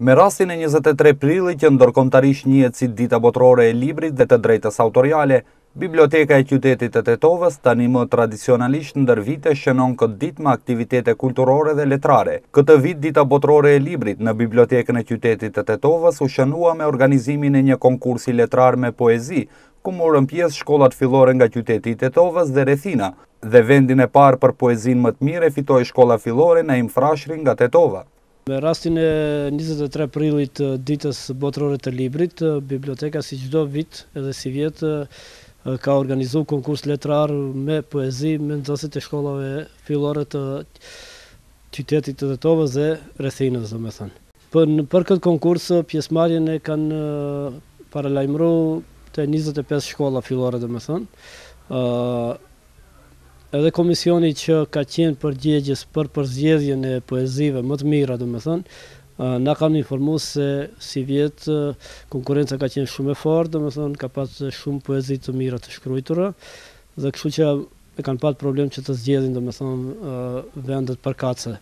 Me rastin e 23 prillit që ndërkombëtarisht njihet si Dita Botërore e Librit dhe të Drejtës Autoriale, Biblioteka e Qytetit të Tetovës, tani më tradicionalisht ndër vite shënon këtë ditë me aktivitete kulturore dhe letrare. Këtë vit Dita Botërore e Librit në Bibliotekën e Qytetit të Tetovës u shënua me organizimin e një konkursi letrar me poezi, ku morën pjesë shkollat fillore nga qyteti i Tetovës dhe rrethina, dhe vendin e parë për poezinë më të mirë e fitoi shkolla fillore Naim Frashëri nga Tetova. Me rastin e 23 prillit ditës botërore të librit, biblioteka si çdo vit edhe si vjet ka organizuar konkurs letrar me poezi me nxënësit e shkollave fillore të qytetit të Tetovës dhe rrethinës, domethënë. Për këtë konkurs pjesëmarrjen e kanë paralajmëruar të 25 shkolla fillore, domethënë. Edhe komisioni që ka qenë përgjegjës për përzgjedhjen e poezive më të mira, domethënë, na kanë informuar se si vjet konkurenca ka qenë shumë e fortë, domethënë ka pasur shumë poezi të mira të shkruara, dhe kështu që e kanë pasur problem që të zgjedhin, domethënë, vendet përkatëse.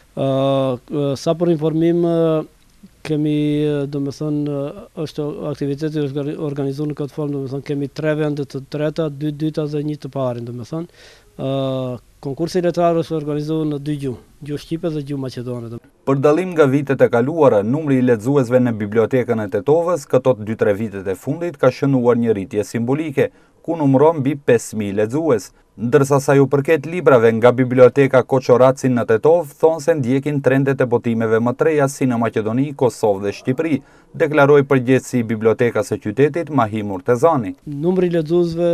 Sa për informim, kemi, domethënë, është aktiviteti organizuar në këtë formë, domethënë kemi 3 vende të treta, 2 dyta dhe 1 të parin, domethënë. Konkursi letrar është organizuar në 2 gjuhë, gjuhë shqipe dhe gjuhë maqedone. Për dallim nga vitet e kaluara, numri i lexuesve në Bibliotekën e Tetovës këto 2-3 vitet e fundit ka shënuar një rritje simbolike, ku numëron mbi 5.000 lexues. Ndërsa sa ju përket librave nga Biblioteka Koçoracin në Tetovë, thonë se ndjekin trendet e botimeve më të reja si në Maqedoni, Kosovë dhe Shqipëri, deklaroi përgjegjësi i Bibliotekës së qytetit Mahim Urtezani. Numri i lexuesve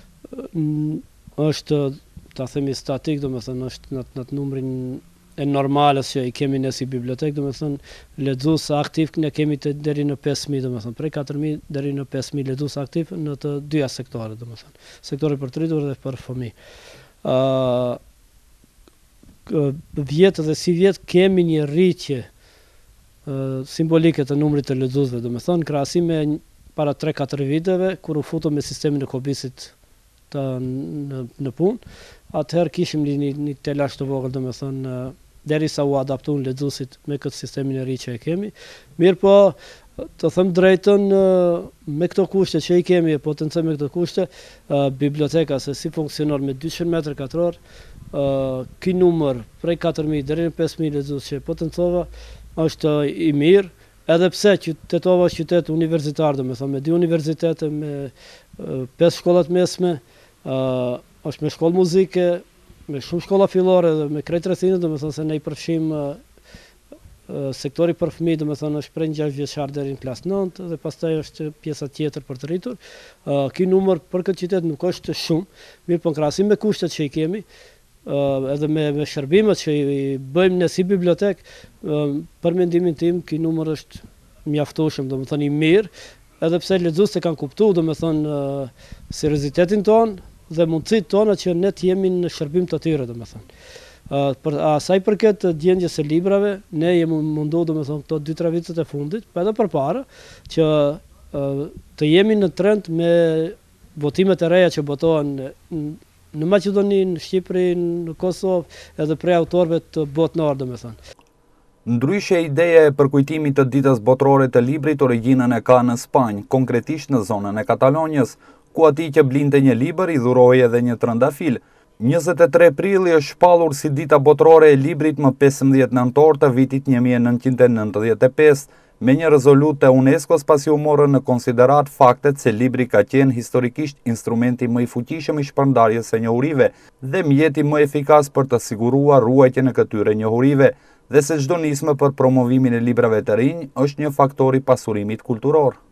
është, ta themi, statik, domethënë është në atë numrin e normales që i kemi ne si bibliotekë, domethënë lexues aktiv ne kemi deri në 5.000, domethënë prej 4.000 deri në 5.000 lexues aktiv në të dyja sektorët, domethënë sektori për të rritur dhe për fëmijë. Vjet dhe si vjet kemi një rritje simbolike të numrit të lexuesve, domethënë krahasim me para 3-4 viteve kur u futëm me sistemin e KOBIS-it në punë, atëherë kishim një telash të vogël, domethënë, derisa u adaptuan lexuesit me këtë sistemin e ri që e kemi. Mirë po, të them drejtën, me këto kushte që i kemi, e potencoj me këto kushte, biblioteka se si funksionon me 200 metër katror, ky numër prej 4.000 deri në 5.000 lexues që potencova është i mirë, edhe pse Tetova është qytet universitar, domethënë me 2 universitete, me 5 shkolla të mesme, është me shkollë muzike, me shumë shkolla fillore dhe me krejt rrethinën, domethënë se ne i përfshim sektori për fëmijë, domethënë është prej 6 vjeçar deri në klasë 9 dhe pastaj është pjesa tjetër për të rritur. Ky numër për këtë qytet nuk është shumë, mirë po në krahasim me kushtet që i kemi, edhe me shërbimet që i bëjmë ne si bibliotek, për mendimin tim ky numër është mjaftueshëm, domethënë i mirë, edhe pse lexuesit kanë kuptuar, domethënë, seriozitetin ton dhe mundësitë tona që ne të jemi në shërbim të tyre, domethënë. Për asaj përket gjendjes së librave, ne jemi munduar, domethënë, këto 2-3 vitet e fundit, pa edhe përpara, që të jemi në trend me votimet e reja që botohen në Maqedoni, në Shqipëri, në Kosovë edhe prej autorëve të botënar, domethënë. Ndryshe, ideja e përkujtimit të ditës botërore të librit origjinën e ka në Spanjë, konkretisht në zonën e Katalonjës, ku atij që blinte një libër i dhurohej edhe një trëndafil. 23 prilli është shpallur si dita botërore e librit më 15 nëntor të vitit 1995, me një rezolut të UNESCO-s pasi u morën në konsiderat faktet se libri ka qenë historikisht instrumenti më i fuqishëm i shpërndarjes së njohurive dhe mjeti më efikas për të siguruar ruajtjen e këtyre njohurive, dhe se çdo nismë për promovimin e librave të rinj është një faktor i pasurimit kulturor.